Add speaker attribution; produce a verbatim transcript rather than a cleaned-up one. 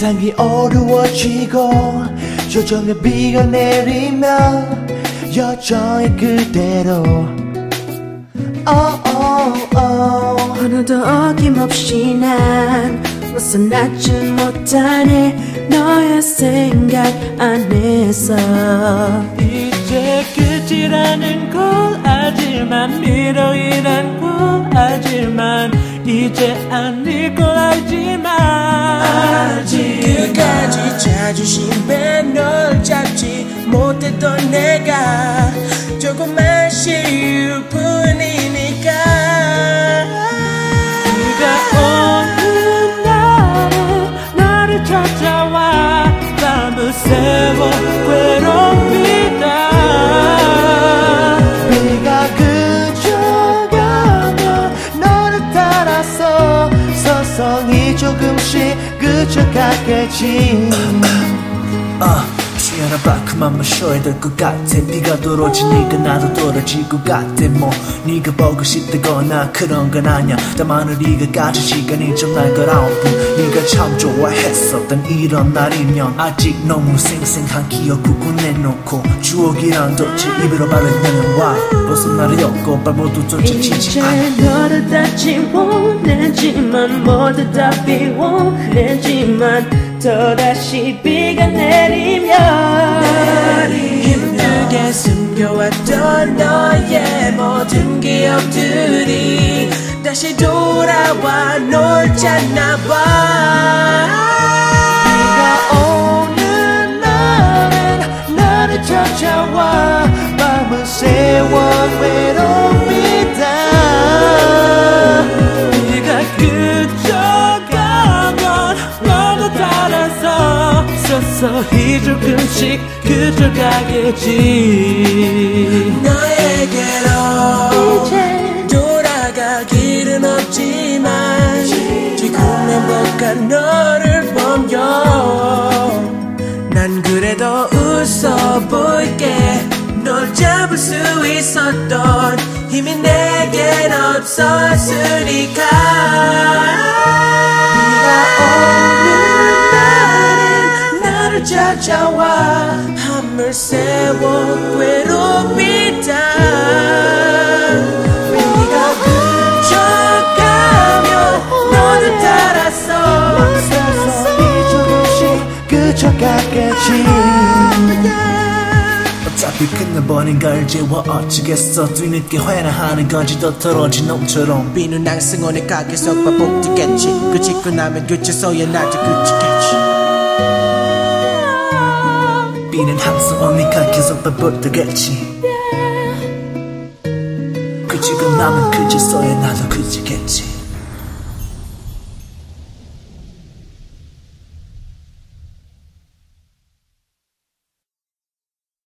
Speaker 1: 세상이 어려워지고 조정의 비가 내리면 여전히 그대로 oh, oh, oh.
Speaker 2: 오늘도 어김없이 난 벗어나지 못하네 너의 생각 안에서
Speaker 3: 이제 끝이라는 걸 알지만 미련이란 걸 알지만 이제 아닐 걸 알지만
Speaker 4: 아직 끝까지 자존심에 널 잡지 못했던 내가 조금만 쉬울 뿐이니까
Speaker 3: 네가 오는 날에 나를 찾아와 밤을 새워 괴롭히다
Speaker 1: 비가 그쳐가면 너를 따라서 서서히 조금씩 그쳐가겠지
Speaker 5: uh. 미안하다 그만 마셔야 될 것 같아 비가 떨어지니까 나도 떨어질 것 같아 뭐 네가 보고 싶다거나 그런 건 아냐 다만 우리가 가진 시간이 좀 날 거라고 네가 참 좋아했었던 이런 날이면 아직 너무 생생한 기억을 꺼내놓고 추억이란 덫을 입으로 바르면 와 벗어나려고 발모두 쫓아치지 않아
Speaker 2: 이제 너를 다 지워내지만 모두 다 비워내지만 또다시 비가 내리면
Speaker 4: 힘들게 숨겨왔던 너의 모든 기억들이 다시 돌아와 널 찾나봐
Speaker 1: 비가 오는 날엔 나를 찾아와 밤을 새워 외롭히다
Speaker 3: 네가 그쳐가면 너도 따라서 서서히 조금씩 그쳐가겠지
Speaker 4: 너에게로
Speaker 2: 이제
Speaker 4: 돌아갈 길은 없지만 지금 행복한 너를 보며 난 그래도 웃어볼게 널 잡을 수 있었던 힘이 내겐 없었으니까 찾아와 밤을 새워 괴롭히다 비가 그쳐가며 너를 따라서
Speaker 1: 서서히 조금씩 그쳐가겠지
Speaker 5: 어차피 끝내버린 걸 이제 와 어쩌겠어 뒤늦게 회나하는 건지 더 털어진 놈처럼
Speaker 4: 비는 항상 오니까 계속 반복되겠지 그치고 나면 그쳐서야 나도 그치겠지
Speaker 5: 비는 항상 오니까 계속 반복되겠지 그치고 나면 그쳐서야 나도 그치겠지